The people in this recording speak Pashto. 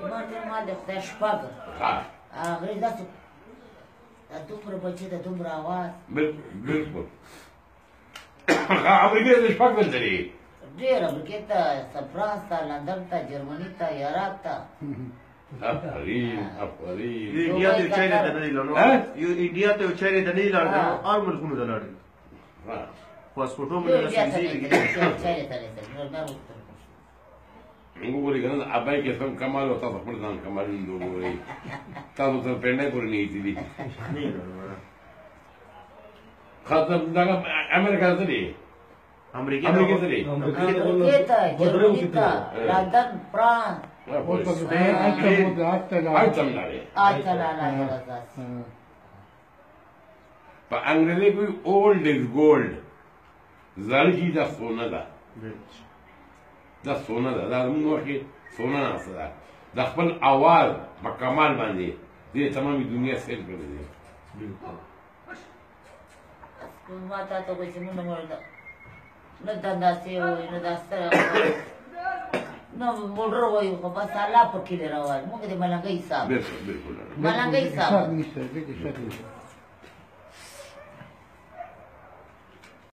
ما د خدای شپږ ها هغې داسې د دومره بچي د دومره اواز بالکل امریکې ته شپږ بجې لري ډېر امریکې ته فرانس ته لندن ته جرمني ته عراق ته افرین افرین انډیا ته چیرې ته نه لاړو یو انډیا ته چیرې ته نه لاړو هر ملکونو ته لاړو پاسپورټو مې نه وګورئ کنه ابای کې څنګه کمال او تاسو خپل ځان کمال وګورئ تاسو تر پنده پورې نه دي خاطر دا امریکا ته دي امریکا ته دي امریکا ته جرمني ته لندن فرانس په انګریزي کې اولډ از ګولډ زړګي دا سونه ده دا سونه ده دا موږ وخت سونه نه ده د خپل اواز په کمال باندې دې تمامي دنیا سیر کړې ده ما ته ته کوم څه نه مرده نه دنداسې وي نه داستره نو موټر وایو خو بس الله په کې راوړ موږ د ملنګي حساب بالکل ملنګي حساب